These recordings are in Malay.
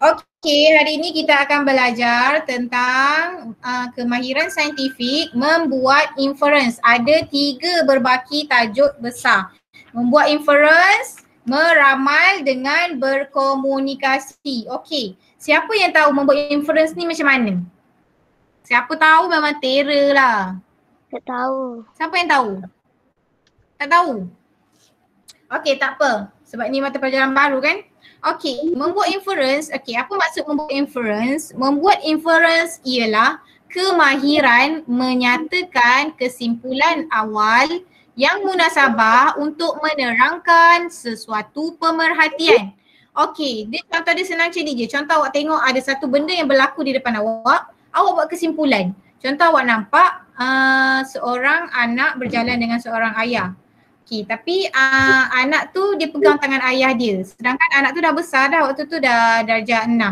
Okey, hari ini kita akan belajar tentang kemahiran saintifik membuat inference. Ada 3 berbaki tajuk besar. Membuat inference, meramal dengan berkomunikasi. Okey, siapa yang tahu membuat inference ni macam mana? Siapa tahu memang terror lah. Tak tahu. Siapa yang tahu? Tak tahu? Okey, tak apa. Sebab ni mata pelajaran baru kan? Okey, membuat inference. Okey, apa maksud membuat inference? Membuat inference ialah kemahiran menyatakan kesimpulan awal yang munasabah untuk menerangkan sesuatu pemerhatian. Okey, contoh dia senang macam ni je. Contoh awak tengok ada satu benda yang berlaku di depan awak buat kesimpulan. Contoh awak nampak seorang anak berjalan dengan seorang ayah. Okay, tapi anak tu dia pegang tangan ayah dia. Sedangkan anak tu dah besar dah, waktu tu dah darjah 6.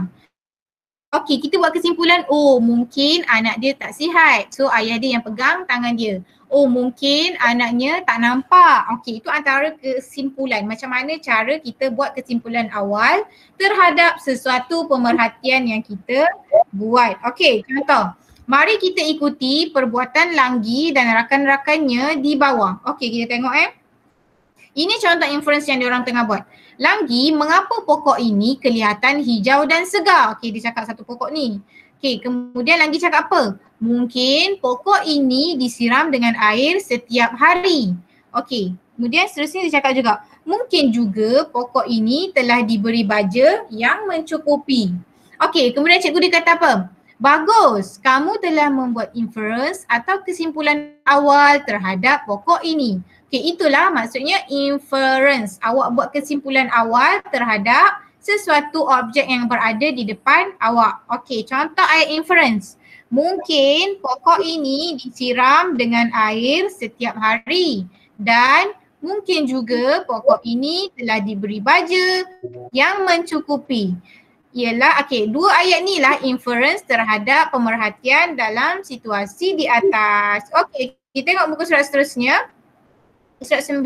Okay, kita buat kesimpulan, oh mungkin anak dia tak sihat. So ayah dia yang pegang tangan dia. Oh mungkin anaknya tak nampak. Okay, itu antara kesimpulan. Macam mana cara kita buat kesimpulan awal terhadap sesuatu pemerhatian yang kita buat. Okay, contoh. Mari kita ikuti perbuatan Langgi dan rakan-rakannya di bawah. Okay, kita tengok Ini contoh inference yang diorang tengah buat. Langgi, mengapa pokok ini kelihatan hijau dan segar? Okey, dia cakap satu pokok ni. Okey, kemudian Langgi cakap apa? Mungkin pokok ini disiram dengan air setiap hari. Okey, kemudian seterusnya dia cakap juga, mungkin juga pokok ini telah diberi baja yang mencukupi. Okey, kemudian cikgu dia kata apa? Bagus, kamu telah membuat inference atau kesimpulan awal terhadap pokok ini. Okay, itulah maksudnya inference. Awak buat kesimpulan awal terhadap sesuatu objek yang berada di depan awak. Okay, contoh ayat inference. Mungkin pokok ini disiram dengan air setiap hari dan mungkin juga pokok ini telah diberi baja yang mencukupi. Ialah, okay, 2 ayat ni lah inference terhadap pemerhatian dalam situasi di atas. Okay, kita tengok muka surat seterusnya. Surat 9.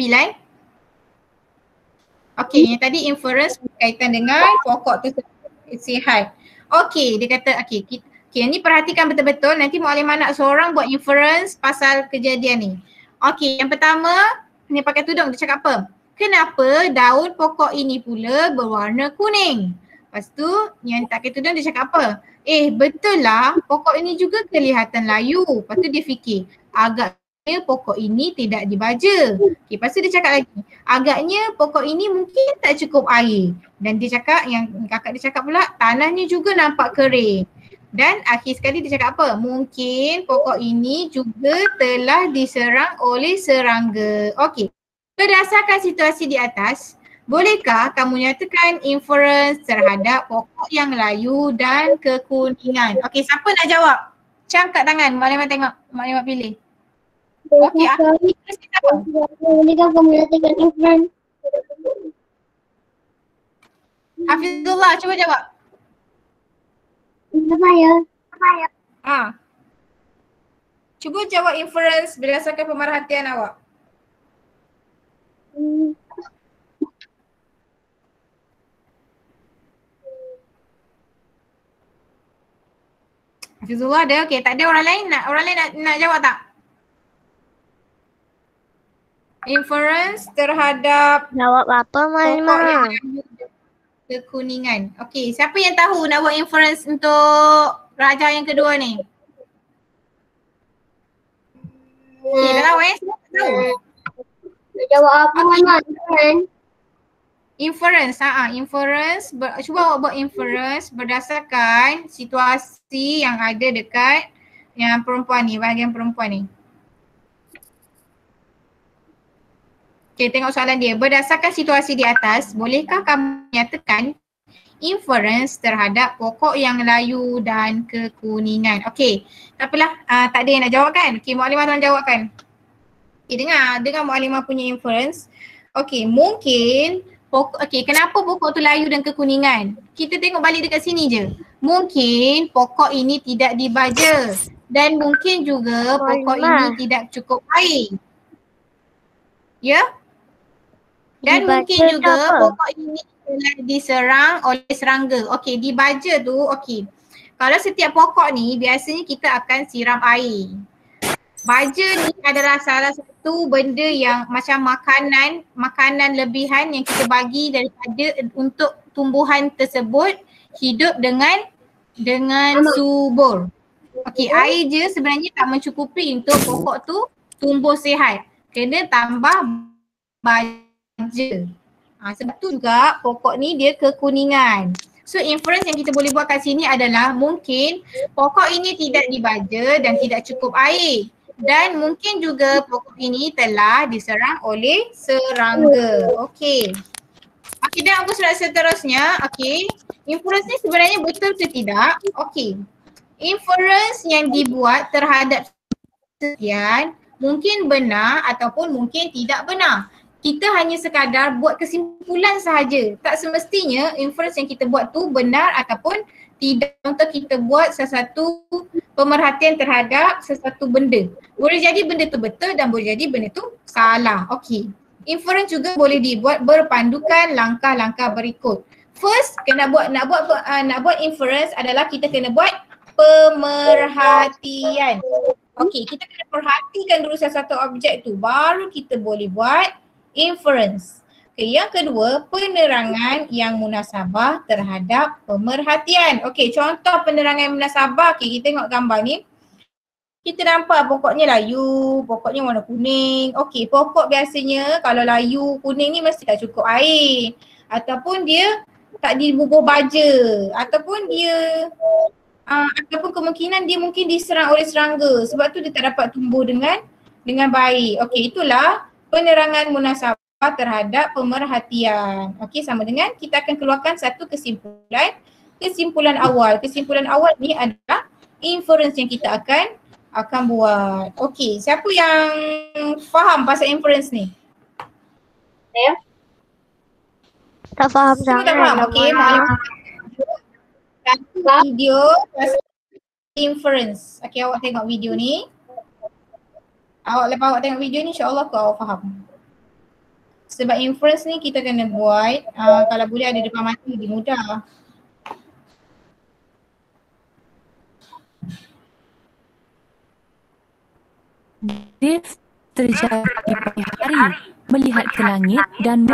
Okey, yang tadi inference berkaitan dengan pokok tu sihat. Okey, dia kata okey, ni perhatikan betul-betul, nanti muallimah nak seorang buat inference pasal kejadian ni. Okey, yang pertama, ni pakai tudung, dia cakap apa? Kenapa daun pokok ini pula berwarna kuning? Lepas tu yang tak pakai tudung dia cakap apa? Betul lah, pokok ini juga kelihatan layu. Lepas tu dia fikir, agaknya pokok ini tidak dibaja. Okay, lepas tu dia cakap lagi, agaknya pokok ini mungkin tak cukup air. Dan dia cakap, yang kakak dia cakap pula, tanahnya juga nampak kering. Dan akhir sekali dia cakap apa? Mungkin pokok ini juga telah diserang oleh serangga. Okey, berdasarkan situasi di atas, bolehkah kamu nyatakan inference terhadap pokok yang layu dan kekuningan? Okey, siapa nak jawab? Angkat tangan, maklumat tengok, maklumat pilih. Okey, Bolehkah kamu nyatakan inference? Hafizullah, cuba jawab. Cuba jawab inference berdasarkan pemerhatian awak. Hafizullah ada? Okey, tak ada orang lain nak jawab tak? Inference terhadap Jawab apa Malimah? Kekuningan. Okey, siapa yang tahu nak buat inference untuk raja yang kedua ni? Okey, dah tahu Siapa tahu? Jawab apa Malimah? Inference, inference. Cuba awak buat inference berdasarkan situasi yang ada dekat yang perempuan ni, bahagian perempuan ni. Okay, tengok soalan dia. Berdasarkan situasi di atas, bolehkah kamu nyatakan inference terhadap pokok yang layu dan kekuningan? Okay, tak apalah, tak ada yang nak jawab kan? Okay, muallimah tolong jawab kan? Okay, dengar muallimah punya inference. Okay, mungkin kenapa pokok tu layu dan kekuningan? Kita tengok balik dekat sini je. Mungkin pokok ini tidak dibaja dan mungkin juga pokok ini tidak cukup air. Ya? Dan mungkin juga pokok ini telah diserang oleh serangga. Okey, di baja tu, okey. Kalau setiap pokok ni biasanya kita akan siram air. Baja ni adalah salah satu benda yang macam makanan lebihan yang kita bagi daripada untuk tumbuhan tersebut hidup dengan subur. Okey, air je sebenarnya tak mencukupi untuk pokok tu tumbuh sihat. Kena tambah baja. Sebab tu juga pokok ni dia kekuningan. So inference yang kita boleh buat kat sini adalah mungkin pokok ini tidak dibaja dan tidak cukup air. Dan mungkin juga pokok ini telah diserang oleh serangga. Okey. Okey, dan apa surat seterusnya? Okey. Inference ni sebenarnya betul ke tidak? Okey. Inference yang dibuat terhadap sekian mungkin benar ataupun mungkin tidak benar. Kita hanya sekadar buat kesimpulan sahaja. Tak semestinya inference yang kita buat tu benar ataupun tidak. Contoh kita buat sesuatu pemerhatian terhadap sesuatu benda. Boleh jadi benda tu betul dan boleh jadi benda tu salah. Okey. Inference juga boleh dibuat berpandukan langkah-langkah berikut. First, nak buat inference adalah kita kena buat pemerhatian. Okey, kita kena perhatikan dulu sesuatu objek tu baru kita boleh buat inference. Okey, yang kedua, penerangan yang munasabah terhadap pemerhatian. Okey, contoh penerangan yang munasabah. Okey, kita tengok gambar ni. Kita nampak pokoknya layu, pokoknya warna kuning. Okey, pokok biasanya kalau layu kuning ni mesti tak cukup air. Ataupun dia tak dibubuh baja. Ataupun dia ataupun kemungkinan dia mungkin diserang oleh serangga. Sebab tu dia tak dapat tumbuh dengan baik. Okey, itulah penerangan munasabah terhadap pemerhatian. Okey, sama dengan kita akan keluarkan satu kesimpulan. Kesimpulan awal. Kesimpulan awal ni adalah inference yang kita akan buat. Okey, siapa yang faham pasal inference ni? Saya? Tak faham Semua sangat. tak faham? Okey, video pasal inference. Okey, awak tengok video ni. Lepas awak tengok video ni, insyaAllah awak faham. Sebab inference ni kita kena buat, kalau boleh ada depan mata lebih mudah. Dave terjadi pagi hari, melihat ke langit dan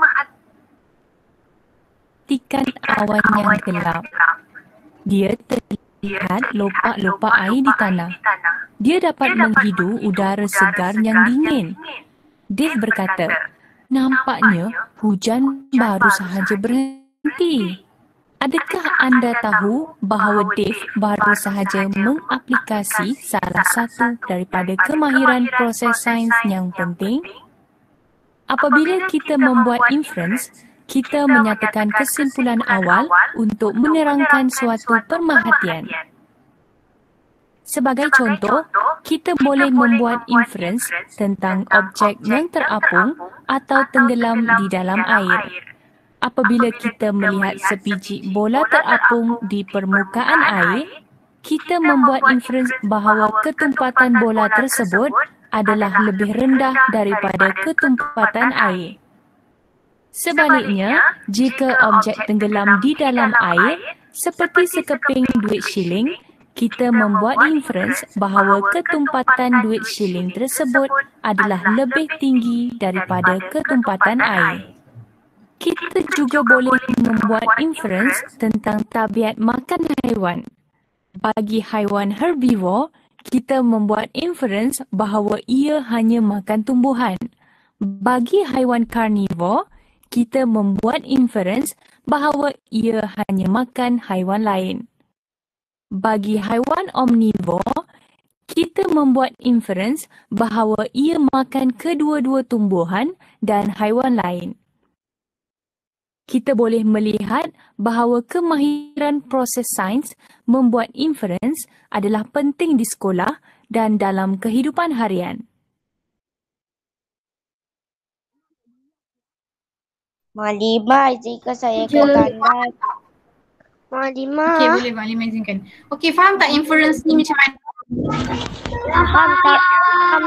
memerhatikan awan yang gelap. Dia terlihat lopak-lopak air di tanah. Dia dapat menghidu udara segar yang dingin. Dave berkata, nampaknya hujan baru sahaja berhenti. Adakah anda tahu bahawa Dave baru sahaja mengaplikasi salah satu daripada kemahiran proses sains yang penting? Apabila kita membuat inference, kita menyatakan kesimpulan awal untuk menerangkan suatu pemerhatian. Sebagai contoh, kita boleh membuat inference tentang objek yang terapung atau tenggelam di dalam air. Apabila kita melihat sebiji bola terapung di permukaan air, kita membuat inference bahawa ketumpatan bola tersebut adalah lebih rendah daripada ketumpatan air. Sebaliknya, jika objek tenggelam di dalam air, seperti sekeping duit shilling, kita membuat inference bahawa ketumpatan duit shilling tersebut adalah lebih tinggi daripada ketumpatan air. Kita juga boleh membuat inference tentang tabiat makan haiwan. Bagi haiwan herbivore, kita membuat inference bahawa ia hanya makan tumbuhan. Bagi haiwan carnivore, kita membuat inference bahawa ia hanya makan haiwan lain. Bagi haiwan omnivore, kita membuat inference bahawa ia makan kedua-dua tumbuhan dan haiwan lain. Kita boleh melihat bahawa kemahiran proses sains membuat inference adalah penting di sekolah dan dalam kehidupan harian. Maklimah, jika saya katakan. Maklimah. Okey, boleh Maklimah izinkan. Okey, faham tak inference ni macam mana? Faham tak?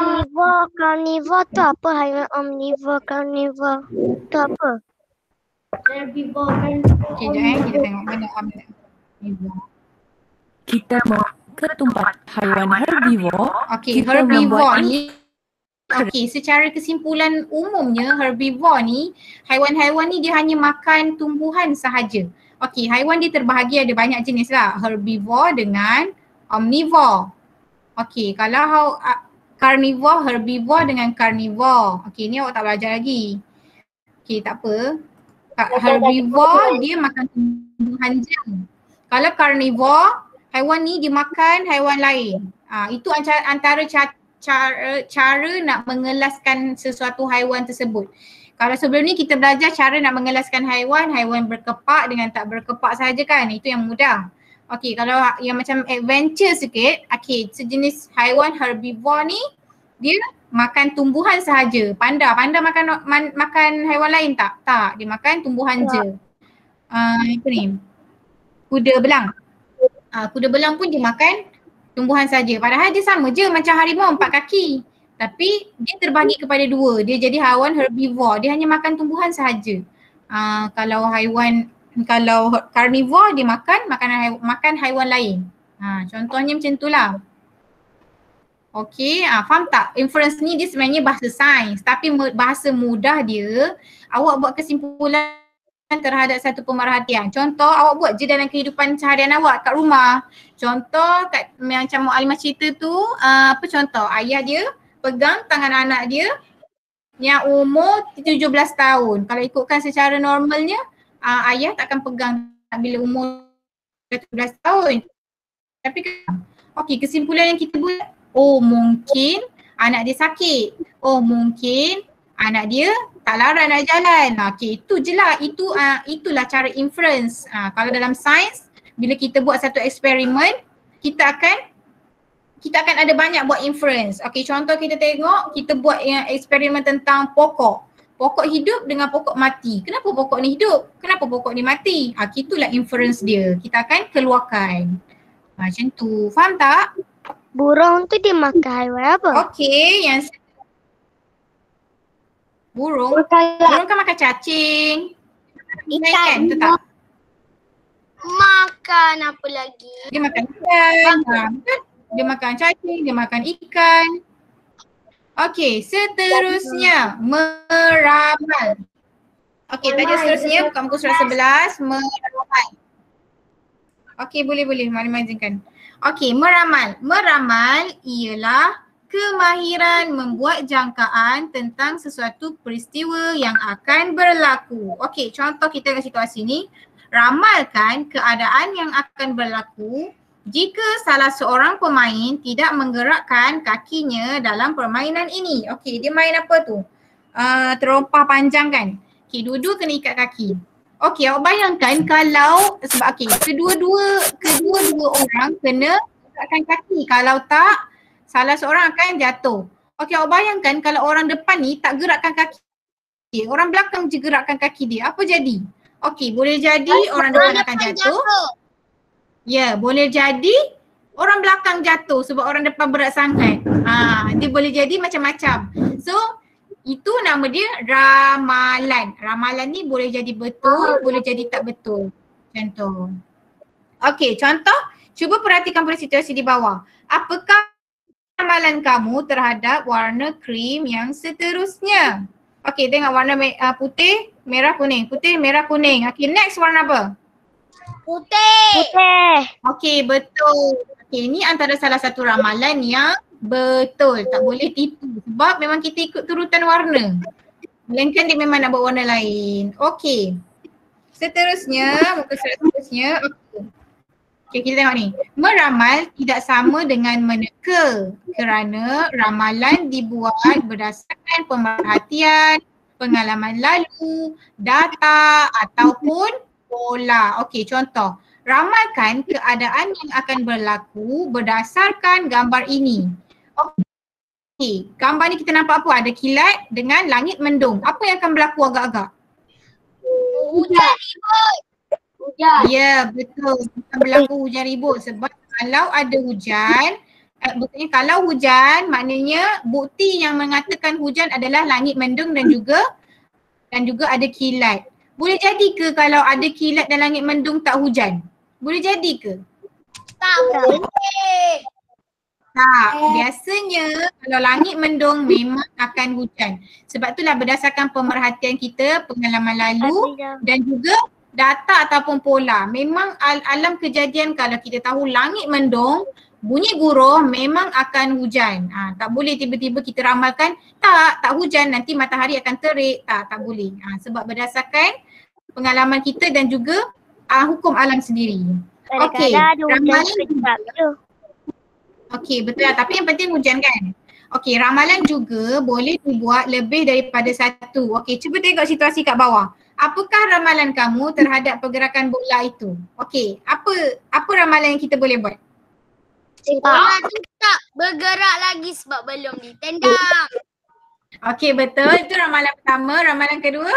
Carnivore tu apa? Haiwan omnivore, carnivore tu apa? Herbivore kan. Okey, jap kita tengok mana herbivore. Kita ke tempat haiwan herbivore. Okey, Kita herbivore membuat ni okey, secara kesimpulan umumnya herbivore ni haiwan-haiwan ni dia hanya makan tumbuhan sahaja. Okey, haiwan dia terbahagi ada banyak jenis lah. Herbivore dengan omnivore. Okey, kalau carnivore, herbivore dengan carnivore. Okey, ni awak tak belajar lagi. Okey, tak apa. Herbivore dia makan tumbuhan je. Kalau carnivore, haiwan ni dia makan haiwan lain. Itu antara cara nak mengelaskan sesuatu haiwan tersebut. Kalau sebelum ni kita belajar cara nak mengelaskan haiwan berkepak dengan tak berkepak sahaja kan. Itu yang mudah. Okey, kalau yang macam adventure sikit, okey, sejenis haiwan herbivore ni dia makan tumbuhan sahaja. Panda makan haiwan lain tak? Tak, dia makan tumbuhan je. Apa ni? Kuda belang. Kuda belang pun dia makan tumbuhan saja. Padahal dia sama je macam harimau 4 kaki. Tapi dia terbahagi kepada 2. Dia jadi haiwan herbivore. Dia hanya makan tumbuhan sahaja. Kalau carnivore dia makan haiwan lain. Contohnya macam itulah. Okey, faham tak? Inference ni dia sebenarnya bahasa sains, tapi bahasa mudah dia awak buat kesimpulan terhadap satu pemerhatian. Contoh awak buat je dalam kehidupan seharian awak kat rumah. Contoh macam Mak Alimah cerita tu, apa contoh? Ayah dia pegang tangan anak dia yang umur 17 tahun. Kalau ikutkan secara normalnya, ayah takkan pegang bila umur 17 tahun. Tapi okey, kesimpulan yang kita buat, oh mungkin anak dia sakit. Oh mungkin anak dia tak larat nak jalan. Okey, itu je lah. Itulah cara inference. Kalau dalam sains, bila kita buat satu eksperimen, kita akan ada banyak buat inference. Okey, contoh kita tengok, kita buat eksperimen tentang pokok. Pokok hidup dengan pokok mati. Kenapa pokok ni hidup? Kenapa pokok ni mati? Itulah inference dia. Kita akan keluarkan. Macam tu. Faham tak? Burung tu dia makan haiwan apa? Okey, yang burung kan makan cacing. Ikan tu tak? Makan apa lagi? Dia makan ikan. Dia makan cacing, dia makan ikan. Okey, seterusnya meramal. Okey, tadi seterusnya buka muka surat 11, meramal. Okey, boleh. Maklumat izinkan. Okey, meramal. Meramal ialah kemahiran membuat jangkaan tentang sesuatu peristiwa yang akan berlaku. Okey, contoh kita tengok situasi ni. Ramalkan keadaan yang akan berlaku jika salah seorang pemain tidak menggerakkan kakinya dalam permainan ini. Okey, dia main apa tu? Terompah panjang kan? Okey, dua-dua kena ikat kaki. Okey, awak bayangkan kalau sebab kedua-dua orang kena gerakkan kaki. Kalau tak, salah seorang akan jatuh. Okey, awak bayangkan kalau orang depan ni tak gerakkan kaki. Orang belakang je gerakkan kaki dia. Apa jadi? Okey, boleh jadi orang depan akan jatuh. Ya, boleh jadi orang belakang jatuh sebab orang depan berat sangat. Dia boleh jadi macam-macam. So, itu nama dia ramalan. Ramalan ni boleh jadi betul, boleh jadi tak betul. Contoh. Okey, contoh. Cuba perhatikan pada situasi di bawah. Apakah ramalan kamu terhadap warna krim yang seterusnya? Okey, tengok warna putih, merah, kuning. Putih, merah, kuning. Okey, next warna apa? Putih. Okey, betul. Okey, ni antara salah satu ramalan yang betul. Tak boleh tipu sebab memang kita ikut turutan warna. Melainkan dia memang nak buat warna lain. Okey. Seterusnya, muka surat seterusnya. Okey, kita tengok ni. Meramal tidak sama dengan meneka kerana ramalan dibuat berdasarkan pemerhatian, pengalaman lalu, data ataupun pola. Okey, contoh. Ramalkan keadaan yang akan berlaku berdasarkan gambar ini. Okey, gambar ni kita nampak apa? Ada kilat dengan langit mendung. Apa yang akan berlaku agak-agak? Hujan ribut. Ya, betul. Akan berlaku hujan ribut sebab kalau ada hujan, maksudnya kalau hujan maknanya bukti yang mengatakan hujan adalah langit mendung dan juga ada kilat. Boleh jadi ke kalau ada kilat dan langit mendung tak hujan? Boleh jadi ke? Tak boleh. Tak, biasanya kalau langit mendung memang akan hujan. Sebab itulah berdasarkan pemerhatian kita, pengalaman lalu dan juga data ataupun pola. Memang alam kejadian kalau kita tahu langit mendung, bunyi guruh memang akan hujan. Tak boleh tiba-tiba kita ramalkan tak hujan nanti matahari akan terik. Tak boleh. Sebab berdasarkan pengalaman kita dan juga hukum alam sendiri. Okey, ramalan. Okey, betul lah. Tapi yang penting hujan kan? Okey, ramalan juga boleh dibuat lebih daripada satu. Okey, cuba tengok situasi kat bawah. Apakah ramalan kamu terhadap pergerakan bola itu? Okey, apa ramalan yang kita boleh buat? Bola tu tak bergerak lagi sebab belum ditendang. Okey, betul. Itu ramalan pertama. Ramalan kedua?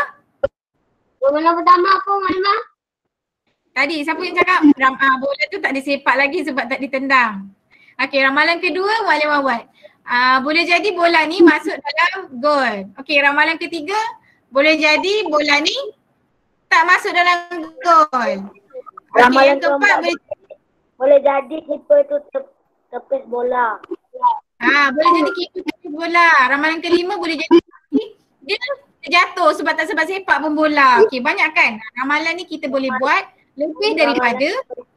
Ramalan pertama apa, Malimah? Tadi, siapa yang cakap? Bola tu tak disepak lagi sebab tak ditendang. Okey, ramalan kedua Malimah buat. Boleh jadi bola ni masuk dalam gol. Okey, ramalan ketiga boleh jadi bola ni tak masuk dalam gol. Okey, yang keempat boleh jadi keeper tu tepis bola. Boleh jadi keeper tepis bola. Ramalan kelima boleh jadi dia terjatuh sebab tak sempat sepak pun bola. Okey, banyak kan? Ramalan ni kita boleh buat lebih daripada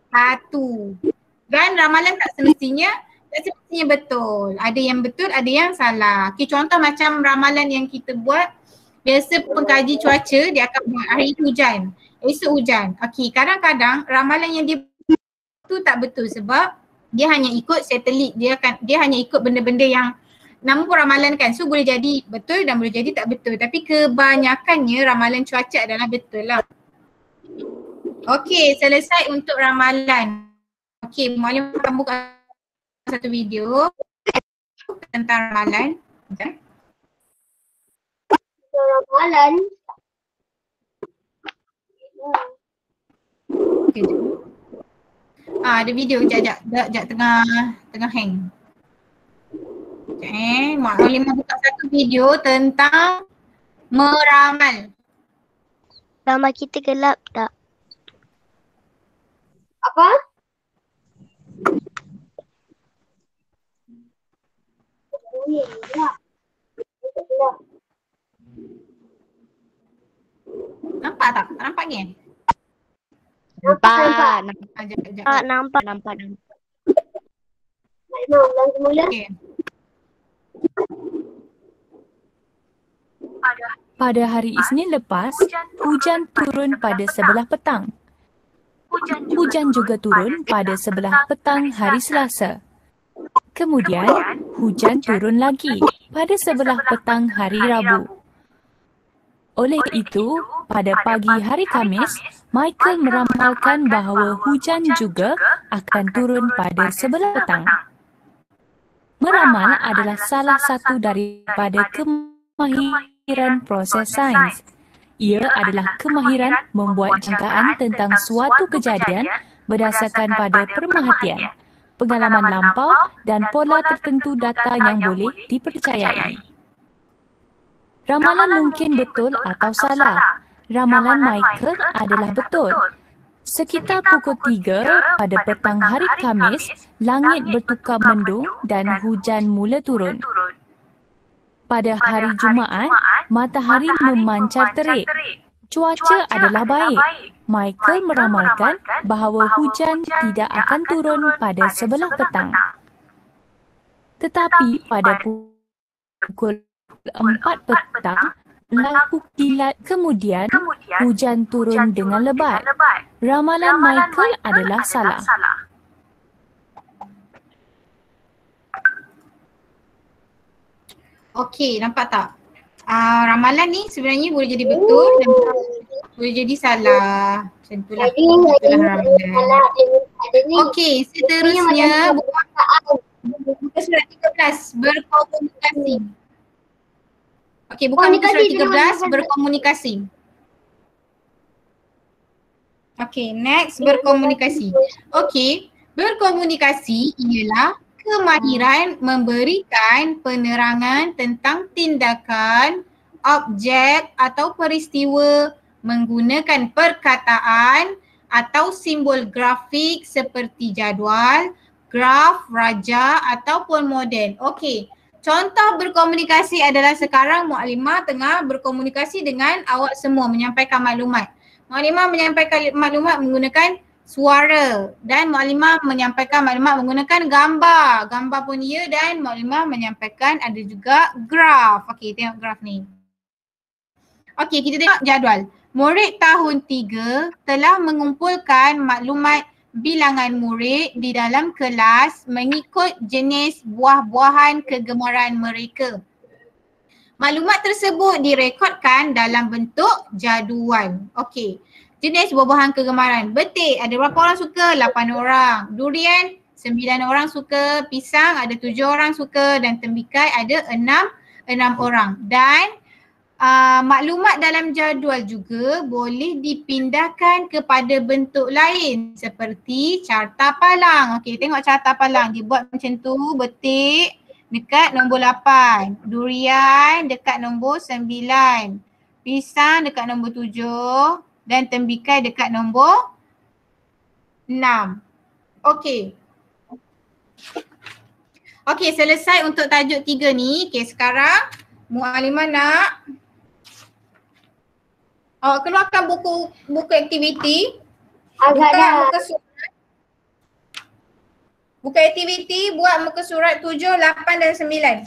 satu. Dan ramalan tak semestinya betul. Ada yang betul, ada yang salah. Okey, contoh macam ramalan yang kita buat, biasa pengkaji cuaca dia akan buat hari hujan, esok hujan. Okey, kadang-kadang ramalan yang dia tu tak betul sebab dia hanya ikut satelit. Dia hanya ikut benda-benda yang nama pun ramalan kan. So boleh jadi betul dan boleh jadi tak betul. Tapi kebanyakannya ramalan cuaca adalah betul lah. Okey, selesai untuk ramalan. Okey, Malimah akan buka satu video tentang ramalan. Okay. Ramalan. Okay, ada video sekejap tengah hang. Okay, Malimah buka satu video tentang meramal. Gambar kita gelap tak? Apa? Nampak tak? Nampak ni? Nampak. Okay. Pada hari Isnin lepas, hujan turun pada sebelah petang. Hujan juga turun pada sebelah petang hari Selasa. Kemudian, hujan turun lagi pada sebelah petang hari Rabu. Oleh itu, pada pagi hari Khamis, Michael meramalkan bahawa hujan juga akan turun pada sebelah petang. Meramal adalah salah satu daripada kemahiran proses sains. Ia adalah kemahiran membuat jangkaan tentang suatu kejadian berdasarkan pada pemerhatian, pengalaman lampau dan pola tertentu data yang boleh dipercayai. Ramalan mungkin betul atau salah. Ramalan Michael adalah betul. Sekitar pukul 3 pada petang hari Khamis, langit bertukar mendung dan hujan mula turun. Pada hari Jumaat, matahari memancar terik. Cuaca adalah baik. Michael meramalkan bahawa hujan tidak akan turun pada sebelah petang. Tetapi pada pukul 4 petang, berlaku kilat kemudian hujan turun dengan lebat. Ramalan Michael adalah salah. Okey, nampak tak? Ramalan ni sebenarnya boleh jadi betul dan boleh jadi salah. Macam itulah. Okey, seterusnya buka surat 13, berkomunikasi. Okey, buka muka surat 13, berkomunikasi. Okey, next, berkomunikasi. Okey, berkomunikasi ialah kemahiran memberikan penerangan tentang tindakan, objek atau peristiwa menggunakan perkataan atau simbol grafik seperti jadual, graf, raja ataupun model. Okey. Contoh berkomunikasi adalah sekarang Mukadimah tengah berkomunikasi dengan awak semua menyampaikan maklumat. Mukadimah menyampaikan maklumat menggunakan suara dan Mukadimah menyampaikan maklumat menggunakan gambar. Gambar pun ya dan Mukadimah menyampaikan ada juga graf. Okey, tengok graf ni. Okey, kita tengok jadual. Murid tahun 3 telah mengumpulkan maklumat bilangan murid di dalam kelas mengikut jenis buah-buahan kegemaran mereka. Maklumat tersebut direkodkan dalam bentuk jadual. Okey. Jenis buah-buahan kegemaran. Betik ada berapa orang suka? 8 orang. Durian 9 orang suka. Pisang ada 7 orang suka dan tembikai ada 6 orang. Dan maklumat dalam jadual juga boleh dipindahkan kepada bentuk lain seperti carta palang. Okey, tengok carta palang. Dia buat macam tu, betik dekat nombor 8. Durian dekat nombor 9. Pisang dekat nombor 7 dan tembikai dekat nombor 6. Okey. Okey, selesai untuk tajuk 3 ni. Okey, sekarang Mukadimah nak keluarkan buku aktiviti. Agak dah. Buku aktiviti buat muka surat 7, 8 dan 9.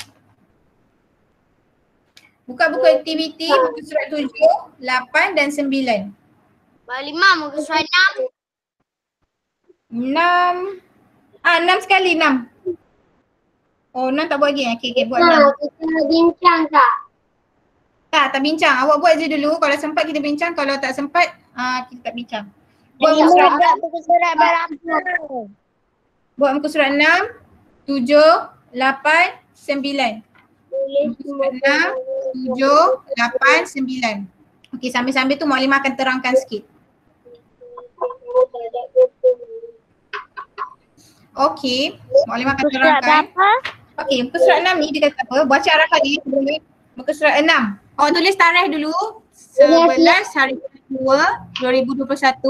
Buka buku aktiviti muka surat 7, 8 dan 9. Mukadimah muka surat 6. 6 sekali 6. Oh, 6 tak buat lagi. Okey, buat 6. Kita bincang tak? Tak bincang. Awak buat je dulu. Kalau sempat kita bincang. Kalau tak sempat, kita tak bincang. Buat muka surat 6. Muka surat berapa? Buat muka surat 6, 7, 8, 9. Muka surat 6, 7, 8, 9. Okey, sambil-sambil tu Mukadimah akan terangkan sikit. Okey, Mukadimah akan terangkan. Okey, muka surat 6 ni dia kata apa? Baca arahan ni boleh. Muka surat 6. Awak tulis tarikh dulu. 11 hari 2, 2021.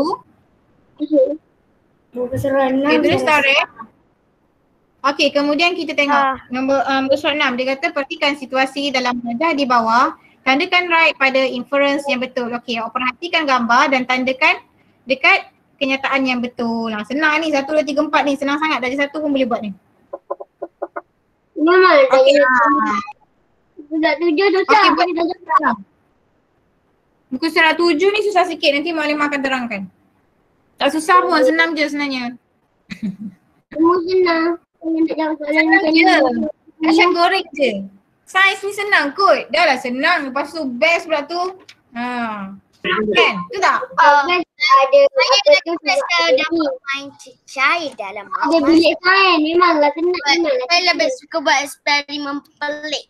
Muka surat 6. Okay, tulis tarikh. Okey, kemudian kita tengok nombor muka surat 6. Dia kata perhatikan situasi dalam mudah di bawah. Tandakan right pada inference yang betul. Okey, awak perhatikan gambar dan tandakan dekat kenyataan yang betul. Senang ni 1, 2, 3, 4 ni. Senang sangat. Darjah 1 pun boleh buat ni. Memang Okey. Surat 7 susah. Okey, buat. Muka surat 7 ni susah sikit. Nanti Mukadimah akan terangkan. Tak susah pun. Senang je sebenarnya. Semua senang. Nak jawab soalan Senang ni. je. Macam goreng je. Sains ni senang kot. Dah lah senang. Lepas tu best pula tu. Kan? Tu tak? Ada tu dapat main cair dalam ada bilik sains. Memanglah senang. Saya lebih suka buat eksperimen pelik.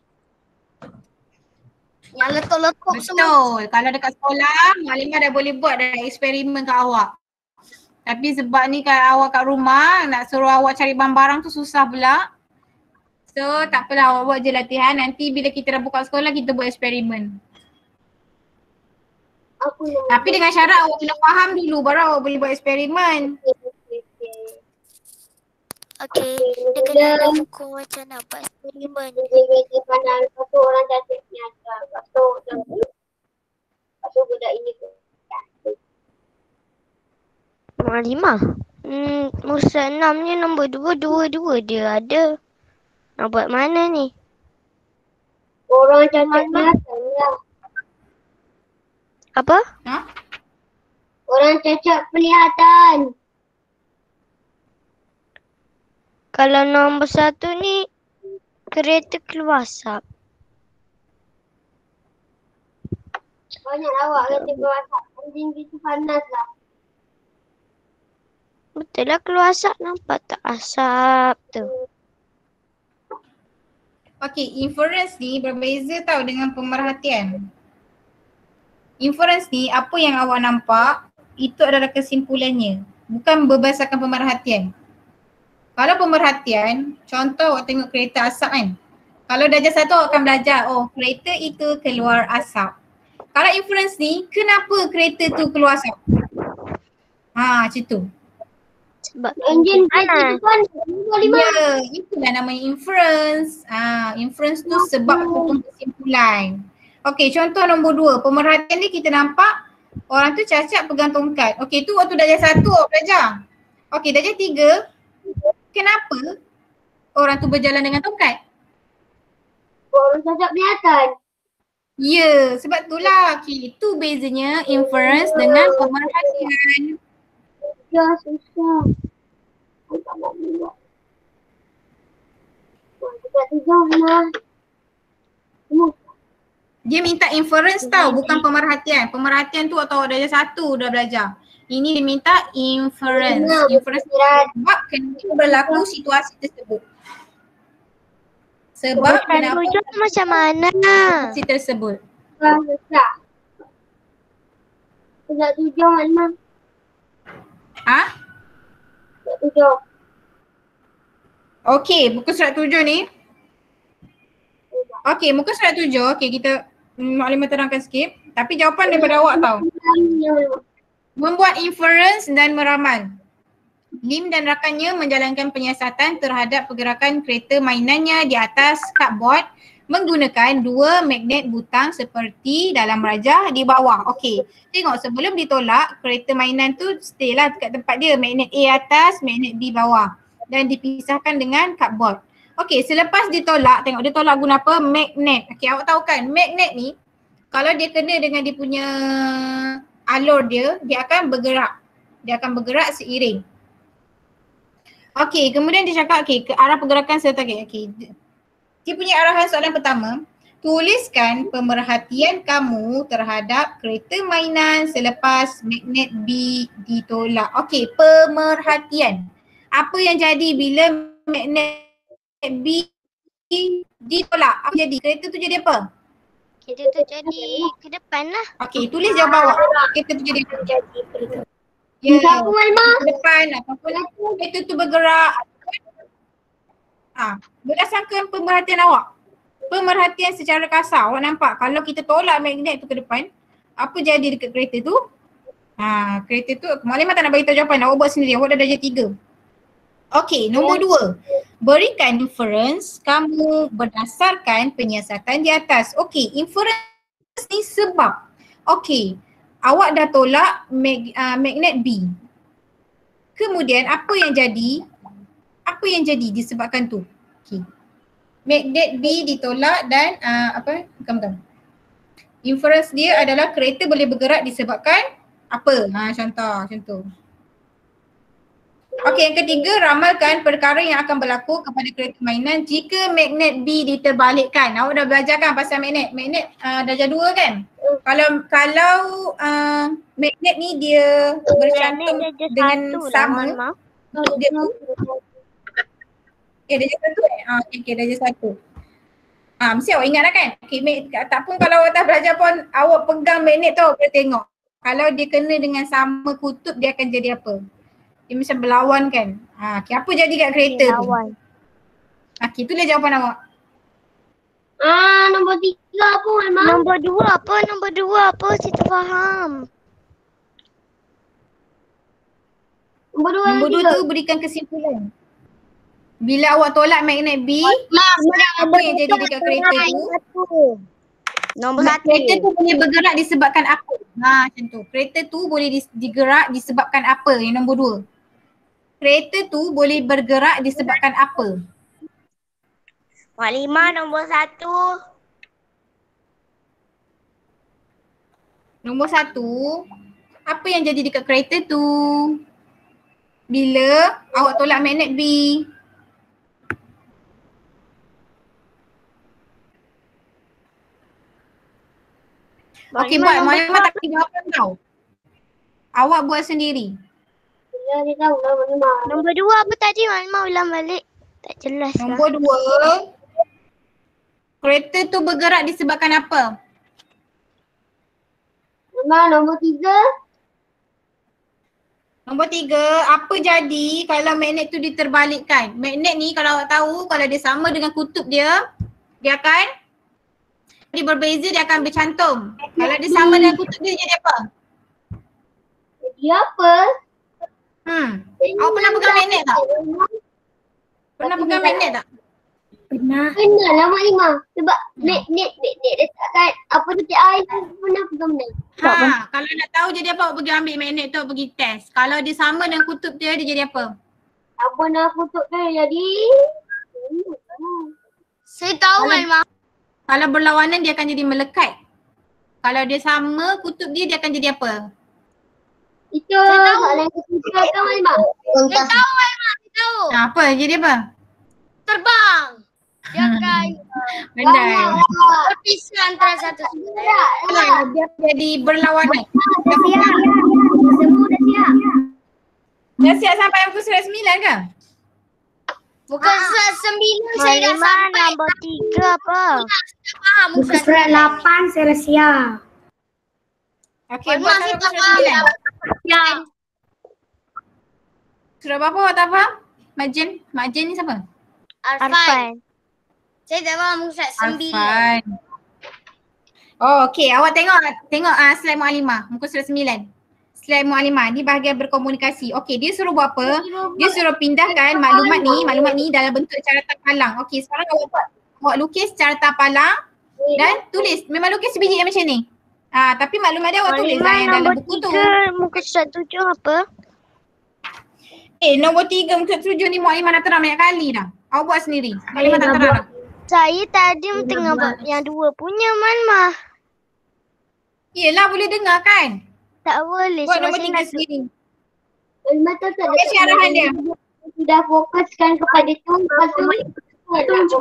Yang letup-letup semua. Betul. Kalau dekat sekolah, Mukadimah dah boleh buat dah eksperimen kat awak. Tapi sebab ni kalau awak kat rumah, nak suruh awak cari barang-barang tu susah pula. So tak apalah, awak buat je latihan. Nanti bila kita dah buka sekolah, kita buat eksperimen. Tapi dengan syarat awak kena faham dulu baru awak boleh buat eksperimen. Okey, dia kena ada buku macam nak buat eksperimen. Dia pandang lepas tu orang cantik ni ada. Lepas tu budak ini tu. Mukadimah. Musa 6 ni nombor 2 dia ada. Nak buat mana ni? Orang cantik ni lah. Apa? Ha? Orang cacat penglihatan. Kalau nombor 1 ni kereta keluar asap. Banyak awak kata keluar asap. Anjing kita panas lah. Betul lah keluar asap. Nampak tak asap tu? Okey, inference ni berbeza tau dengan pemerhatian. Inference ni apa yang awak nampak itu adalah kesimpulannya. Bukan berdasarkan pemerhatian. Kalau pemerhatian, contoh awak tengok kereta asap kan. Kalau darjah 1 awak akan belajar, oh kereta itu keluar asap. Kalau inference ni, kenapa kereta tu keluar asap? Macam tu. Sebab Enjin panas. kereta tu kan 25. Ya, itulah namanya inference. Inference tu sebab ataupun kesimpulan. Okey, contoh nombor 2. Pemerhatian ni kita nampak orang tu cacat pegang tongkat. Okey, tu waktu darjah 1 awak belajar. Okey, darjah 3. Kenapa orang tu berjalan dengan tongkat? Orang cacat penglihatan. Ya, sebab itulah. Okey, itu bezanya inference dengan pemerhatian. Ya, susah. Aku tak nak buat. Dekat 3 lah. Dia minta inference tau, bukan pemerhatian. Pemerhatian tu atau darjah 1 dah belajar. Ini dia minta inference. Inference sebab kenapa berlaku situasi tersebut. Sebab kenapa Tujuh macam mana? situasi tersebut. Susah. Dekat 7 Halimah. Dekat 7. Okey, muka surat 7 ni. Okey, muka surat 7. Okey, kita maklumat terangkan sikit. Tapi jawapan daripada awak tau. Membuat inference dan meramal. Lim dan rakannya menjalankan penyiasatan terhadap pergerakan kereta mainannya di atas cupboard menggunakan 2 magnet butang seperti dalam rajah di bawah. Okey, tengok sebelum ditolak kereta mainan tu stay lah dekat tempat dia. Magnet A atas, magnet B bawah dan dipisahkan dengan cupboard. Okey, selepas ditolak, tengok dia tolak guna apa? Magnet. Okey, awak tahu kan magnet ni kalau dia kena dengan dia punya alur dia, dia akan bergerak. Dia akan bergerak seiring. Okey, kemudian dia cakap ke arah pergerakan serta okey. Dia punya arahan soalan pertama, tuliskan pemerhatian kamu terhadap kereta mainan selepas magnet B ditolak. Okey, pemerhatian. Apa yang jadi bila magnet B ditolak? Apa jadi? Kereta tu jadi apa? Kita tu jadi ke depan lah. Okey, tulis jawapan awak. Kereta tu jadi apa? Ya, ke depan ataupun kereta tu bergerak. Berdasarkan pemerhatian awak. Pemerhatian secara kasar awak nampak kalau kita tolak magnet tu ke depan, apa jadi dekat kereta tu? Kereta tu, Maklimah tak nak bagi tahu jawapan, awak buat sendiri, awak dah darjah 3. Okey, nombor 2. Berikan inference kamu berdasarkan penyiasatan di atas. Okey, inference ni sebab. Okey, awak dah tolak magnet B. Kemudian apa yang jadi? Apa yang jadi disebabkan tu? Okey. Magnet B ditolak dan bukan. Inference dia adalah kereta boleh bergerak disebabkan apa? Contoh macam tu. Okey, yang ketiga, ramalkan perkara yang akan berlaku kepada kereta mainan jika magnet B diterbalikkan. Awak dah belajar kan pasal magnet? Magnet darjah 2 kan? Kalau magnet ni dia bercantum dengan sama, dia tu darjah 1 okey, darjah 1. Mesti awak ingat lah kan? Okay, tak pun kalau awak tak belajar pun awak pegang magnet tu awak boleh tengok. Kalau dia kena dengan sama kutub dia akan jadi apa? Dia macam berlawan kan? Okay, apa jadi kat kereta tu? Okay, itulah jawapan awak. Nombor 3 apa Halimah? Nombor 2 apa? Nombor 2 apa? Saya tak faham. Nombor 2 tu berikan kesimpulan. Bila awak tolak magnet B, apa yang jadi dekat kereta tu? Nombor 1. Kereta tu boleh bergerak disebabkan apa? Macam tu. Kereta tu boleh digerak disebabkan apa? Yang nombor 2. Kereta tu boleh bergerak disebabkan apa? Maklimah nombor 1. Nombor 1, apa yang jadi dekat kereta tu? Bila awak tolak magnet B. Okey, buat. Maklimah tak bagi jawapan tau. Awak buat sendiri. Dia tahu lah Halimah. Nombor 2 apa tadi? Maklimah ulang balik. Tak jelas lah. Nombor 2, kereta tu bergerak disebabkan apa? Halimah, nombor 3. Nombor 3, apa jadi kalau magnet tu diterbalikkan? Magnet ni kalau awak tahu, kalau dia sama dengan kutub dia, dia akan dia berbeza dia akan bercantum. Kalau dia sama dengan kutub dia jadi apa? Jadi apa? Awak pernah pegang magnet tak? Pernah pegang magnet tak? Pernah lah Mak Lima. Sebab magnet letakkan apa titik air tu pernah pegang benda. Kalau nak tahu jadi apa, awak pergi ambil magnet tu, pergi test. Kalau dia sama dengan kutub dia jadi apa? Apa nak kutub dia jadi? Saya tahu Mak Lima. Kalau berlawanan dia akan jadi melekat. Kalau dia sama kutub dia akan jadi apa? Itu soalan ketiga kan Mak Lima? Saya tahu Mak Lima. Saya tahu. Apa? Jadi apa? Terbang. Dia akan Pandai. berpisah antara satu sama lain. Dia jadi berlawanan. Dah siap. Semua dah siap. Dah siap sampai pukul 9 ke? Bukan surat 9 saya dah sampai. Nombor 3 apa? Sudah faham Muka surat 8 saya dah siap. Okey, buat Masih sampai tak pukul faham. 9. Ya. Surah berapa awak tak faham? Majin ni siapa? Arfan. Saya tak faham surat 9. Arfan. Oh okey, awak tengok slide Mu'alimah, muka surat 9. Slide Mu'alimah ni bahagian berkomunikasi. Okey, dia suruh buat apa? Dia suruh pindahkan maklumat ni dalam bentuk caratan palang. Okey, sekarang awak lukis caratan palang dan tulis. Memang lukis sebiji yang macam ni. Tapi maklumat dia awak tulis lah yang dalam buku tu. Muka surat 7 apa? Nombor 3 muka surat 7 ni Mu'alimah nak terang banyak kali dah. Awak buat sendiri. Mu'alimah tak terang dah. Saya tadi tengah buat yang 2 punya Malmah. Yelah boleh dengar kan? Tak boleh Buat sebab nombor saya 3 nak sendiri. Mak tak ada. Okey, arahan dia. Sudah fokuskan kepada tu. Lepas tu.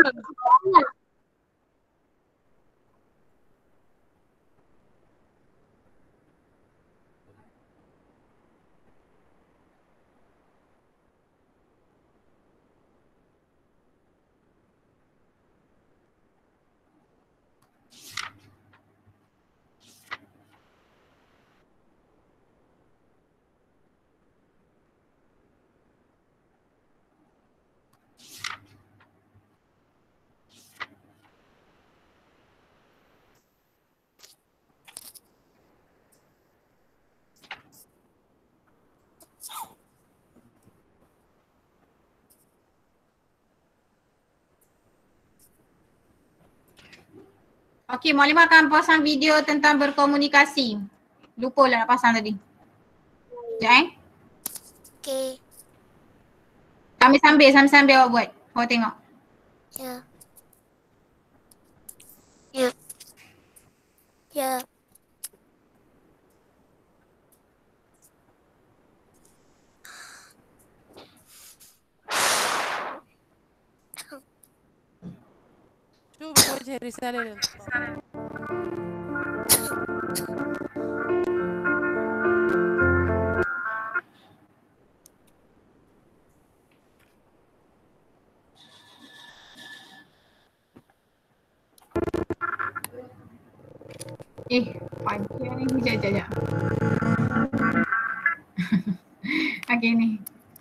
Okey, Mu'alimah akan pasang video tentang berkomunikasi. Lupa lah nak pasang tadi. Sekejap Okey. Sambil awak buat. Awak tengok. Ya. Ya. Ya. شوفوا وجه الرسالة للطلاب. Panjang ni. Sekejap. Okey ni.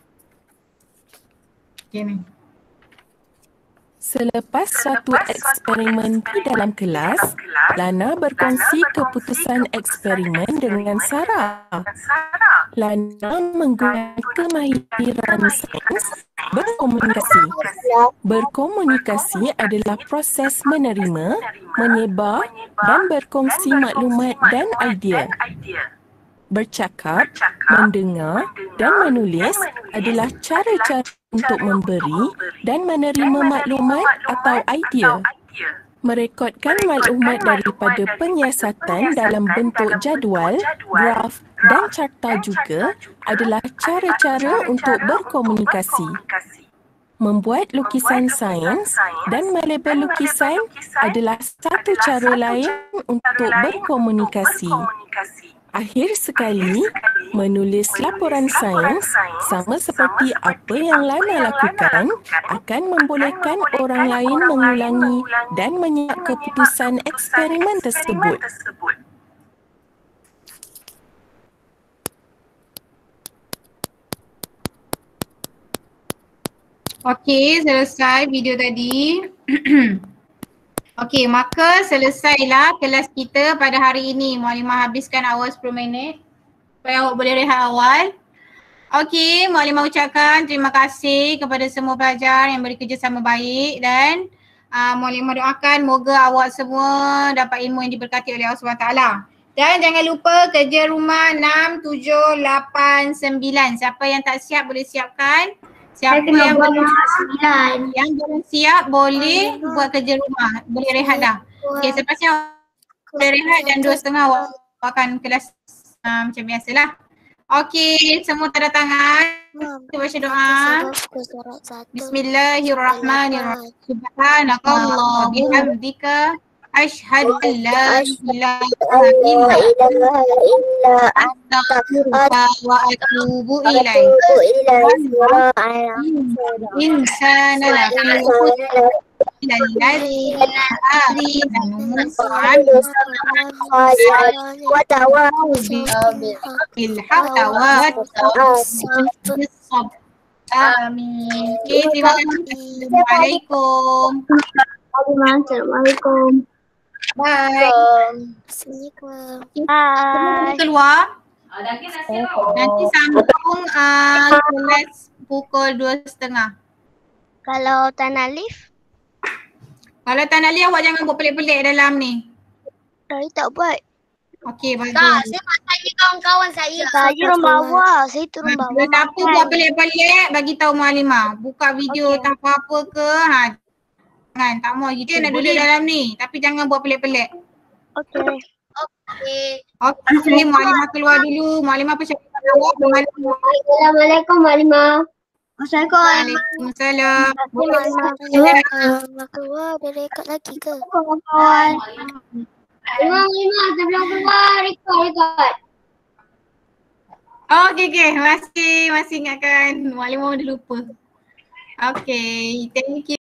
Selepas suatu eksperimen di dalam kelas, Lana berkongsi keputusan eksperimen dengan Sarah. Lana menggunakan kemahiran sains berkomunikasi. Berkomunikasi adalah proses menerima, menyebar dan berkongsi maklumat dan idea. Bercakap, mendengar dan menulis adalah cara-cara untuk memberi dan menerima maklumat atau idea. Merekodkan maklumat daripada penyiasatan dalam bentuk jadual, graf dan carta juga adalah cara-cara untuk berkomunikasi. Membuat lukisan sains dan melabel lukisan adalah satu cara lain untuk berkomunikasi. Akhir sekali, menulis laporan sains sama seperti apa yang Lana lakukan akan membolehkan orang lain mengulangi dan menyiap keputusan eksperimen tersebut. Okey, selesai video tadi. Okey, maka selesailah kelas kita pada hari ini. Mualimah habiskan awal 10 minit supaya awak boleh rehat awal. Okey, Mualimah ucapkan terima kasih kepada semua pelajar yang bekerjasama baik dan Mualimah doakan moga awak semua dapat ilmu yang diberkati oleh Allah SWT. Dan jangan lupa kerja rumah 6, 7, 8, 9. Siapa yang tak siap boleh siapkan. Siapa yang belum siap boleh buat kerja rumah. Boleh rehat dah. Okey, selepasnya boleh rehat dan 2.30 awak akan kelas macam biasalah. Okey, semua tanda tangan. Kita baca doa. Bismillahirrahmanirrahim. Subhanakallah bihamdika asyhadu an la ilaha illa anta astaghfiruka wa atubu ilaik. Insana lafi Amin. Okay, terima kasih. Assalamualaikum. Assalamualaikum. Bye. Assalamualaikum. Bye. Keluar. Nanti sambung kelas pukul 2.30. Kalau tak nak lift, Kalau tak nak lihat awak jangan buat pelik-pelik dalam ni. saya tak buat. Okey, bagus. Kak, saya nak tanya kawan-kawan saya. Saya turun bawah. Saya turun Kalau bawah. siapa buat pelik-pelik bagi tahu Mualimah. Buka video tak apa-apa ke. Jangan, tak mau. Kita nak duduk dalam ni. Tapi jangan buat pelik-pelik. Okey. Okey, Mualimah keluar dulu. Mualimah persiapkan awak. Assalamualaikum, Malimah. Waalaikumsalam. Nak keluar, boleh rekat lagi ke? Malimah, sebelum keluar, record. Okey. Masih ingatkan. Mualimah dah lupa. Okey, thank you.